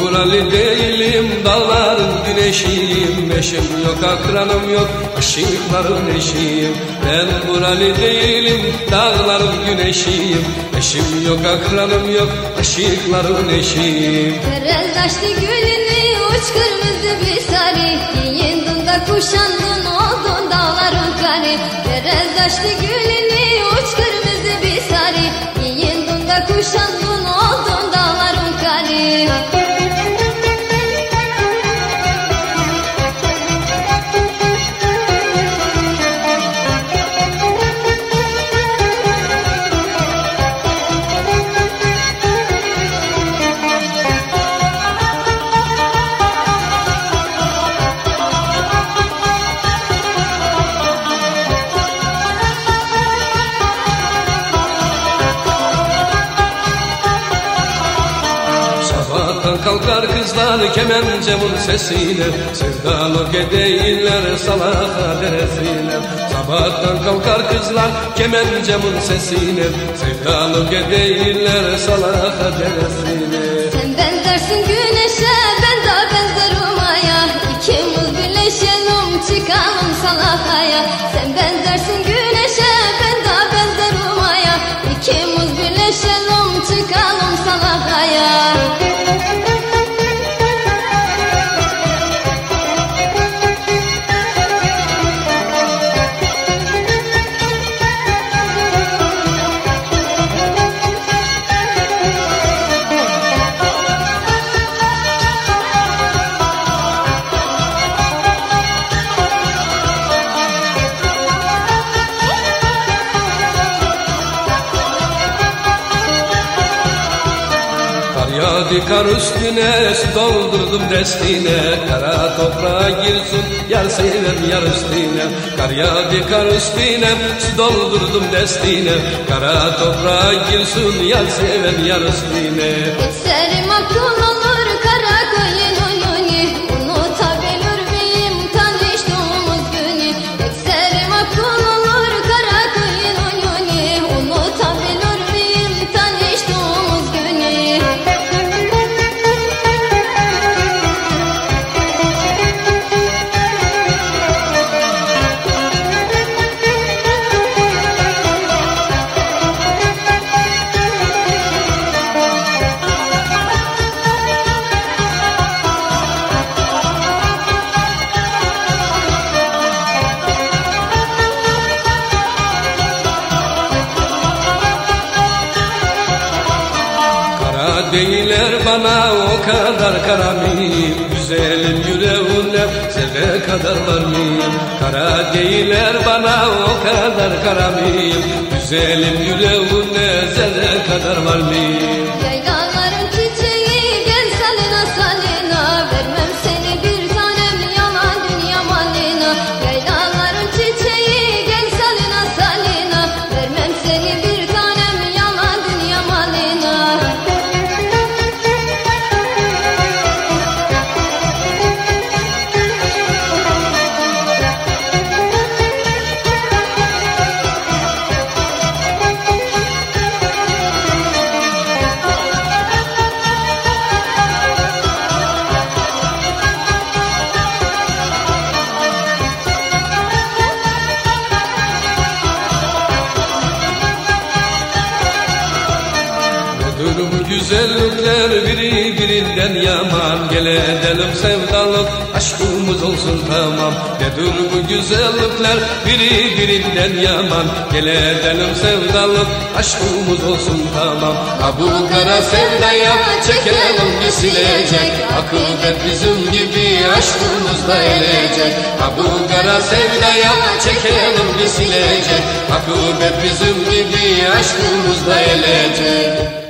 buralı değilim, dağların güneşiyim. Eşim yok, akranım yok, aşıkların eşiyim. Ben buralı değilim, dağların güneşiyim. Eşim yok, akranım yok, aşıkların eşiyim. Terez açtı gülünü, uç kırmızı bir sarı. Giyindin de kuşandın, oldun dağların karı. Terez açtı gülünü, uç kırmızı bir sarı. Giyindin de kuşandın, oldun dağların karı. Kalkar kızlar kemencemin sesiyle, sevdalık edeyler salaka deresine. Sabahtan kalkar kızlar kemencemin sesiyle, sevdalık edeyler salaka deresine. Sen benzersin güneşe, ben de benzerim aya. İkimiz birleşelim, çıkalım salakaya. Sen benzersin güneşe, ben de benzerim aya. İkimiz birleşelim, çıkalım salakaya. Yağdı kar üstüne, su doldurdum destine. Kara toprağa girsin, yar seven yar üstüne. Kar yağdı kar üstüne, su doldurdum destine. Kara toprağa girsin, yar seven yar üstüne. Geçerim akıl olur, kara koyun oyunu. Unutabilir miyim tanıştığımız günü? Geçerim akıl olur, kara koyun oyunu. Unutabilir miyim tanıştığımız günü? Değiller bana o kadar kara mıyım? Güzelim yüreğine zerre kadar var mıyım? Kara değiller bana o kadar kara mıyım? Güzelim yüreğine zerre kadar var mıyım? Yaylaların çiçeği gel salina salina. Vermem seni bir tanem yalan dünya malina. Yaylaların çiçeği gel salina salina. Vermem seni bir tanem yalan dünya malina. Bu güzellikler birbirinden yaman. Gel edelim sevdalık, aşkımız olsun tamam. Nedir bu güzellikler birbirinden yaman. Gel edelim sevdalık, aşkımız olsun tamam. Ha bu kara sevdaya çekelim bir silecek. Akılda bizim gibi aşkımız da elecek. Ha bu kara sevdaya çekelim bir silecek. Akılda bizim gibi aşkımız da elecek.